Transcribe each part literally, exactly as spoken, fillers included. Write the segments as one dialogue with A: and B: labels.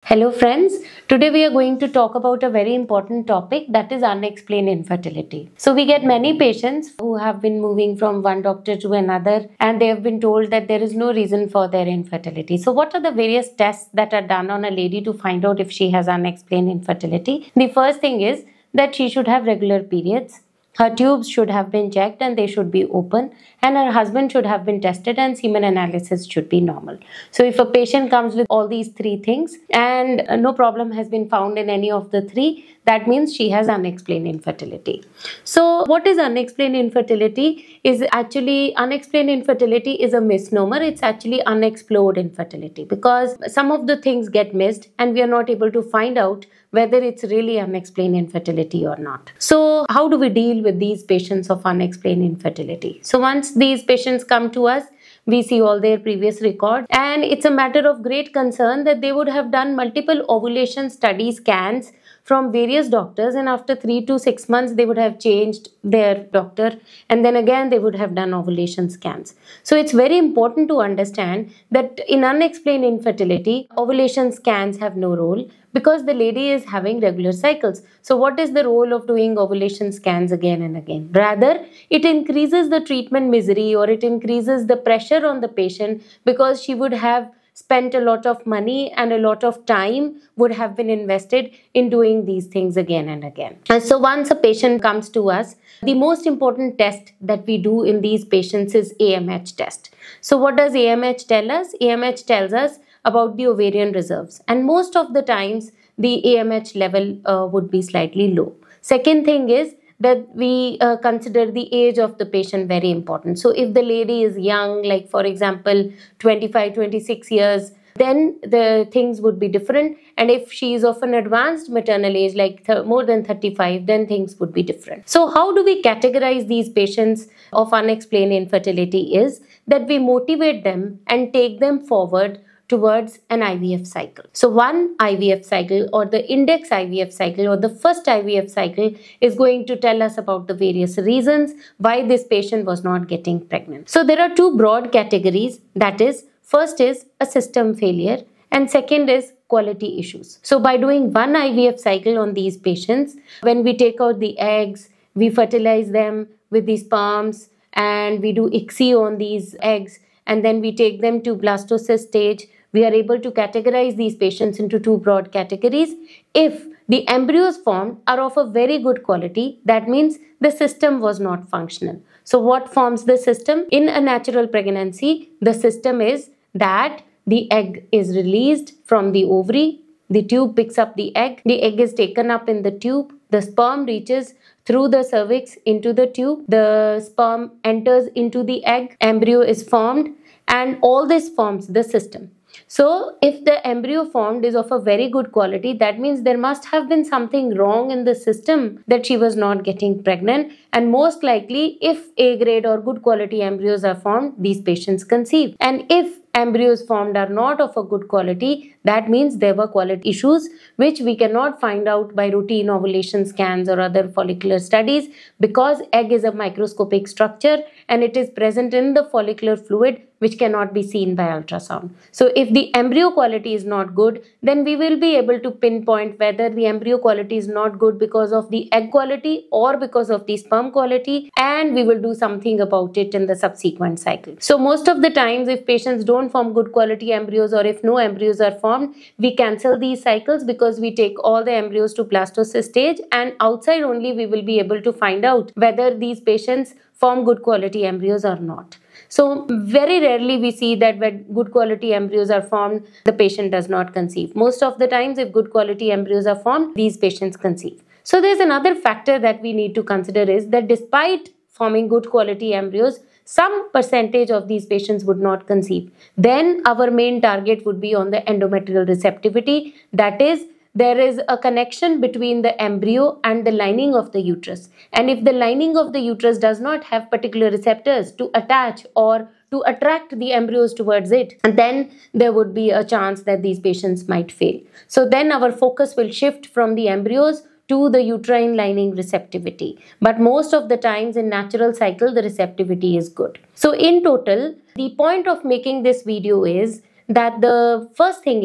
A: Hello friends, today we are going to talk about a very important topic, that is unexplained infertility. So we get many patients who have been moving from one doctor to another and they have been told that there is no reason for their infertility. So what are the various tests that are done on a lady to find out if she has unexplained infertility? The first thing is that she should have regular periods. Her tubes should have been checked and they should be open, and her husband should have been tested and semen analysis should be normal. So if a patient comes with all these three things and no problem has been found in any of the three, that means she has unexplained infertility. So what is unexplained infertility? Is actually unexplained infertility is a misnomer. It's actually unexplored infertility, because some of the things get missed and we are not able to find out whether it's really unexplained infertility or not. So how do we deal with these patients of unexplained infertility? So once these patients come to us, we see all their previous records, and it's a matter of great concern that they would have done multiple ovulation study scans from various doctors, and after three to six months they would have changed their doctor, and then again they would have done ovulation scans. So it's very important to understand that in unexplained infertility, ovulation scans have no role, because the lady is having regular cycles. So what is the role of doing ovulation scans again and again? Rather, it increases the treatment misery, or it increases the pressure on the patient, because she would have spent a lot of money and a lot of time would have been invested in doing these things again and again. And so once a patient comes to us, the most important test that we do in these patients is A M H test. So what does A M H tell us? A M H tells us about the ovarian reserves, and most of the times the A M H level uh, would be slightly low. Second thing is that we uh, consider the age of the patient very important. So if the lady is young, like for example twenty-five, twenty-six years, then the things would be different, and if she is of an advanced maternal age like more than thirty-five, then things would be different. So how do we categorize these patients of unexplained infertility is that we motivate them and take them forward towards an I V F cycle. So one I V F cycle, or the index I V F cycle, or the first I V F cycle, is going to tell us about the various reasons why this patient was not getting pregnant. So there are two broad categories, that is, first is a system failure and second is quality issues. So by doing one I V F cycle on these patients, when we take out the eggs, we fertilize them with the sperms and we do I C S I on these eggs, and then we take them to blastocyst stage, we are able to categorize these patients into two broad categories. If the embryos formed are of a very good quality, that means the system was not functional. So what forms the system? In a natural pregnancy, the system is that the egg is released from the ovary, the tube picks up the egg, the egg is taken up in the tube, the sperm reaches through the cervix into the tube, the sperm enters into the egg, embryo is formed, and all this forms the system. So if the embryo formed is of a very good quality, that means there must have been something wrong in the system that she was not getting pregnant, and most likely if A grade or good quality embryos are formed, these patients conceive. And if embryos formed are not of a good quality, that means there were quality issues which we cannot find out by routine ovulation scans or other follicular studies, because egg is a microscopic structure and it is present in the follicular fluid which cannot be seen by ultrasound. So if the embryo quality is not good, then we will be able to pinpoint whether the embryo quality is not good because of the egg quality or because of the sperm quality, and we will do something about it in the subsequent cycle. So most of the times if patients don't form good quality embryos, or if no embryos are formed, we cancel these cycles, because we take all the embryos to blastocyst stage, and outside only we will be able to find out whether these patients form good quality embryos or not. So very rarely we see that when good quality embryos are formed, the patient does not conceive. Most of the times if good quality embryos are formed, these patients conceive. So there's another factor that we need to consider, is that despite forming good quality embryos, some percentage of these patients would not conceive. Then our main target would be on the endometrial receptivity, that is, there is a connection between the embryo and the lining of the uterus. And if the lining of the uterus does not have particular receptors to attach or to attract the embryos towards it, and then there would be a chance that these patients might fail. So then our focus will shift from the embryos to the uterine lining receptivity. But most of the times in natural cycle, the receptivity is good. So in total, the point of making this video is that the first thing is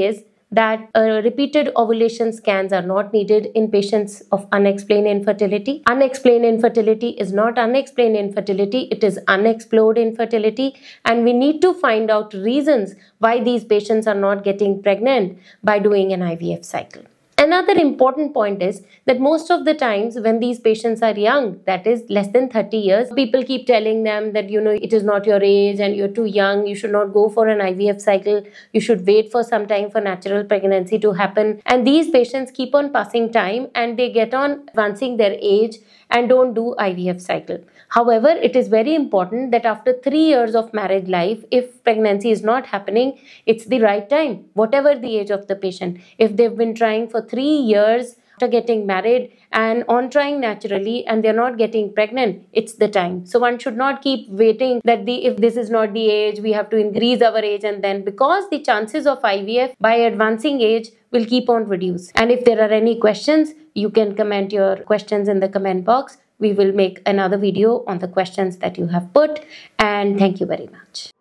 A: that uh, repeated ovulation scans are not needed in patients of unexplained infertility. Unexplained infertility is not unexplained infertility, it is unexplored infertility, and we need to find out reasons why these patients are not getting pregnant by doing an I V F cycle. Another important point is that most of the times when these patients are young, that is less than thirty years, people keep telling them that, you know, it is not your age and you're too young, you should not go for an I V F cycle, you should wait for some time for natural pregnancy to happen. And these patients keep on passing time and they get on advancing their age and don't do I V F cycle. However, it is very important that after three years of married life, if pregnancy is not happening, it's the right time, whatever the age of the patient. If they've been trying for three years after getting married and on trying naturally and they're not getting pregnant, it's the time. So one should not keep waiting that the if this is not the age, we have to increase our age, and then because the chances of I V F by advancing age will keep on reduce. And if there are any questions, you can comment your questions in the comment box. We will make another video on the questions that you have put, and thank you very much.